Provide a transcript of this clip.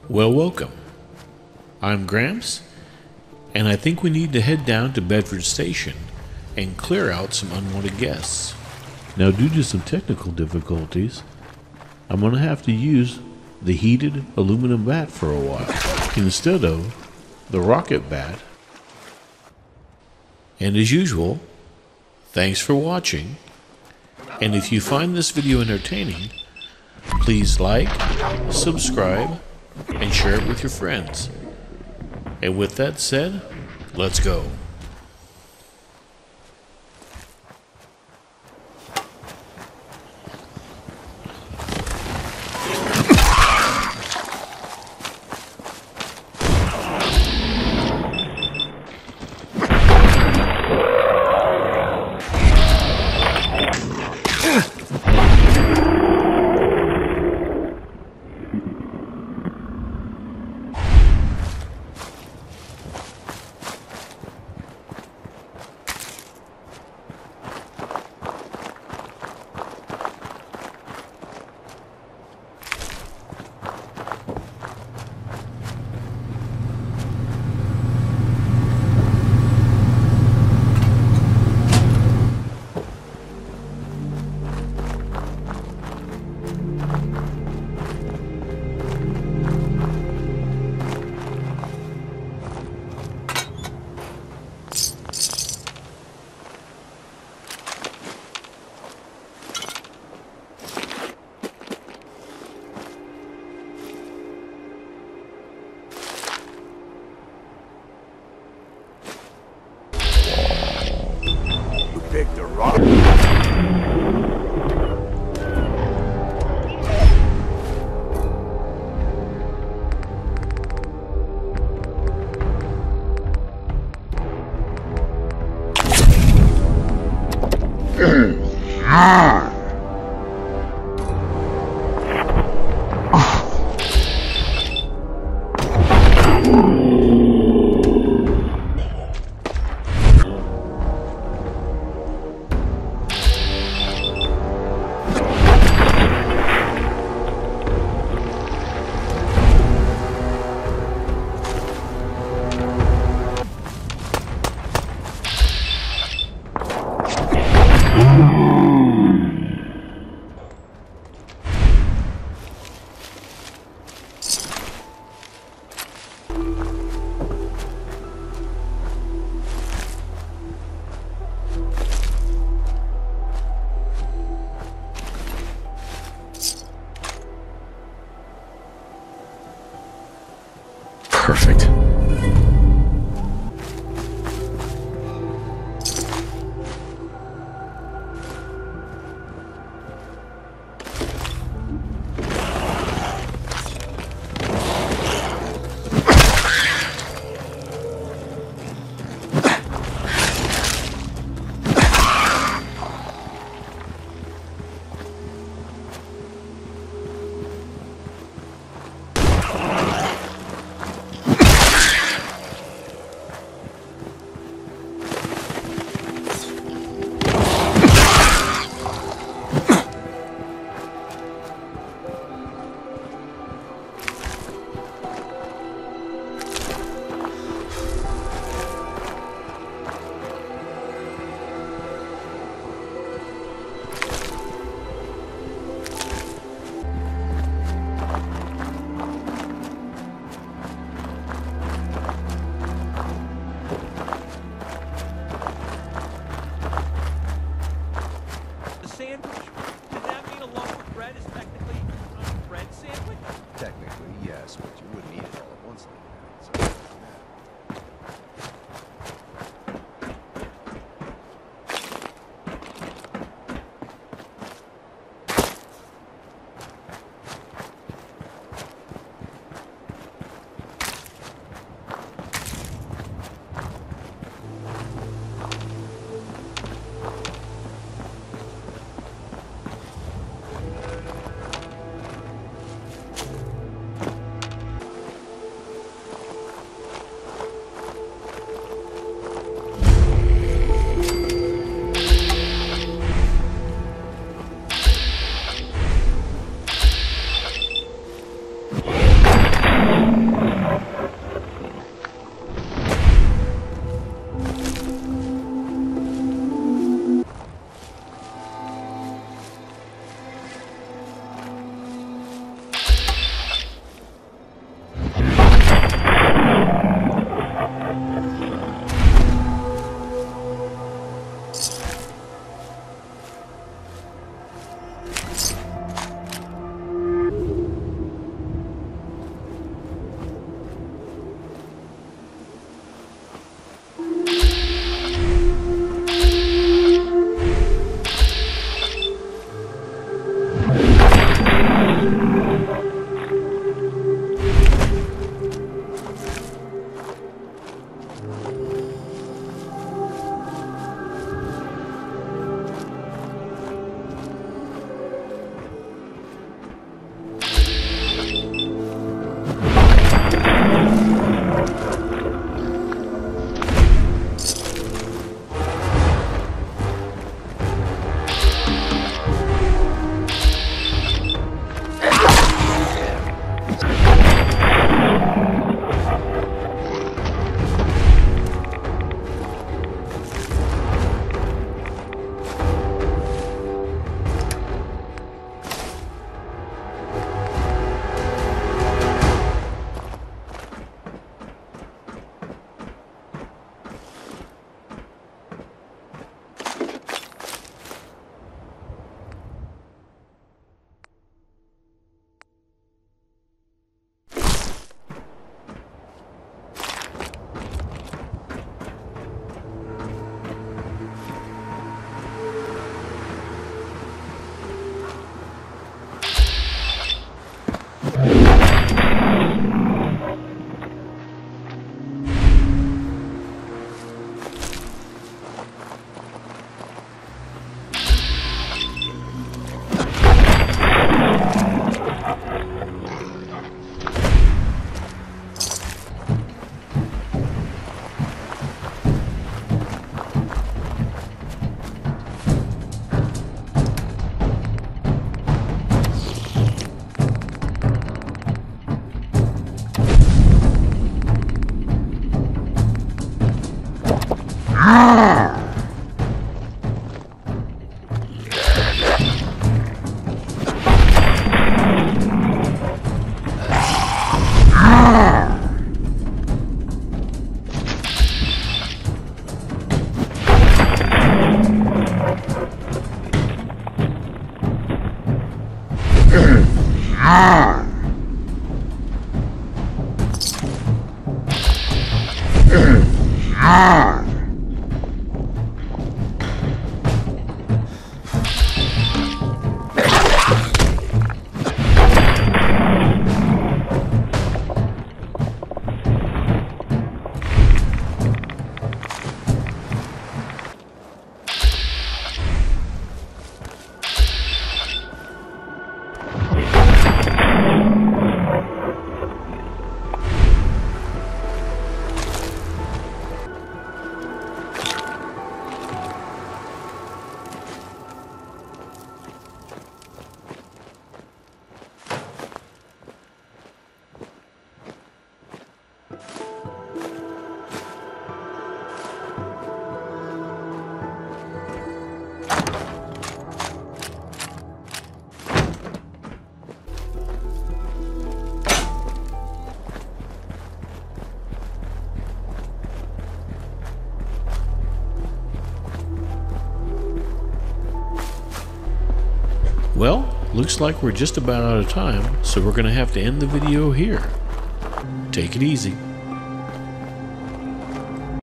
Well, welcome. I'm Gramps, and I think we need to head down to Bedford Station and clear out some unwanted guests. Now, due to some technical difficulties, I'm going to have to use the heated aluminum bat for a while instead of the rocket bat. And as usual, thanks for watching, and if you find this video entertaining, please like, subscribe, and share it with your friends. And with that said, let's go. Picked a rock. Perfect. Technically, yes, but you wouldn't eat it all at once like that. So, Well, looks like we're just about out of time, so we're going to have to end the video here. Take it easy.